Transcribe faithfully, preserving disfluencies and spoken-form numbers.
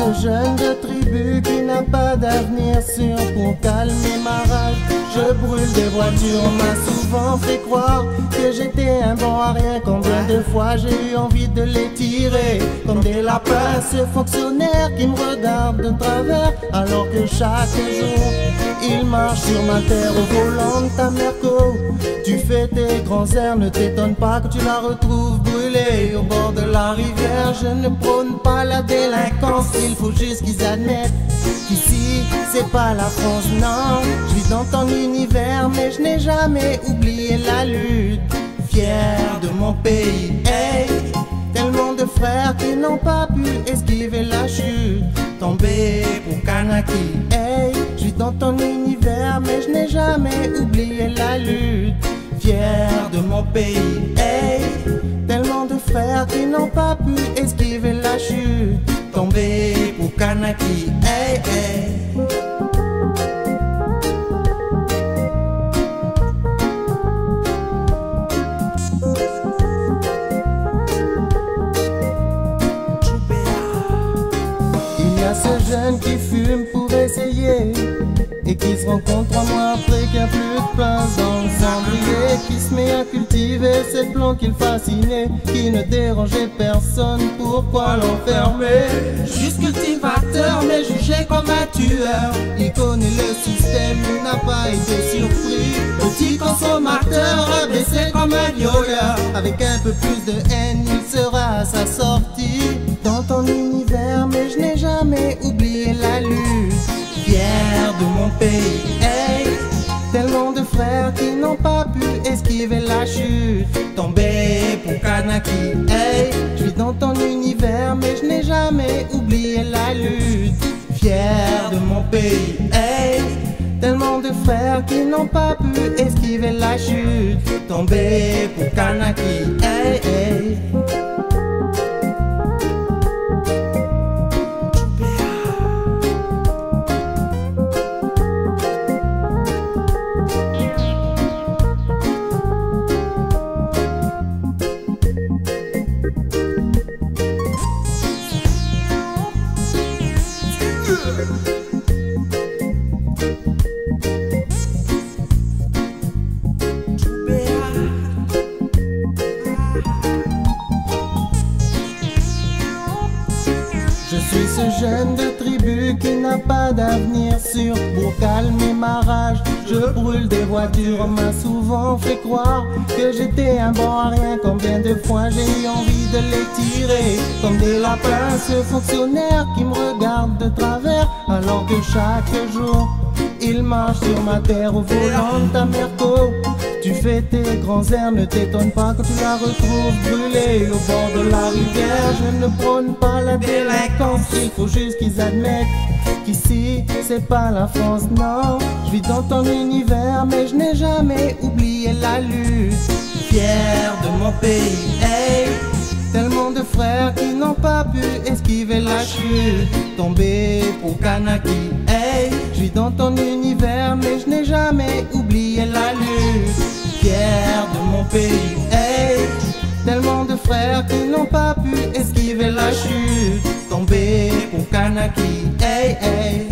ce jeune de tribu qui n'a pas d'avenir sûr. Pour calmer ma rage, je brûle des voitures. On m'a souvent fait croire que j'étais un bon à rien. Combien de fois j'ai eu envie de les tirer comme des lapins, ce fonctionnaire qui me regarde de travers, alors que chaque jour il marche sur ma terre. Au volant de ta Merco, tu fais tes grands airs. Ne t'étonne pas que tu la retrouves brûlée au bord de la rivière. Je ne prône pas la délinquance, il faut juste qu'ils admettent qu'ici c'est pas la France, non. Je vis dans ton univers mais je n'ai jamais oublié la lutte. Fier de mon pays, hey. Tellement de frères qui n'ont pas pu esquiver la chute, tombés pour Kanaki, hey. Je vis dans ton univers mais je n'ai jamais oublié la lutte. Fier de mon pays, hey. Tellement de frères qui n'ont pas pu esquiver la chute, tombés pour Kanaki, hey, hey. Il y a ce jeune qui fume pour essayer et qui se rend compte trois mois après qu'il n'y a plus de place dans le cendrier, qui se met à cultiver cette plante qu'il fascinait, qui ne dérangeait personne. Pourquoi l'enfermer? Juste cultivateur mais jugé comme un tueur. Il connaît le système, il n'a pas été surpris. Petit consommateur abaissé comme un violeur. Avec un peu plus de haine il sera à sa sortie. Dans ton univers mais je n'ai jamais oublié la lutte. Fier de mon pays, hey. Tellement de frères qui n'ont pas pu esquiver la chute, tombés pour Kanaki, hey. Je vis dans ton univers mais je n'ai jamais oublié la lutte. Fier de mon pays, hey. Tellement de frères qui n'ont pas pu esquiver la chute, tombés pour Kanaki, hey, hey. Je suis ce jeune de tribu qui n'a pas d'avenir sûr. Pour calmer ma rage, je brûle des voitures. On m'a souvent fait croire que j'étais un bon à rien. Combien de fois j'ai eu envie de les tirer comme des lapins, ce fonctionnaire qui me regarde de travers, alors que chaque jour il marche sur ma terre. Au volant de ta Merco, tu fais tes grands airs. Ne t'étonne pas quand tu la retrouves brûlée au bord de la rivière. Je ne prône pas la délinquance, il faut juste qu'ils admettent qu'ici c'est pas la France, non. Je vis dans ton univers mais je n'ai jamais oublié la lutte. Fier de mon pays, hey. Tellement de frères qui n'ont pas pu esquiver la chute, tombés pour Kanaki, hey. Je vis dans ton univers mais je n'ai jamais oublié la lutte. Fier de mon pays, hey. Tellement de frères qui n'ont pas pu esquiver la chute, tombés pour Kanaki, hey, hey.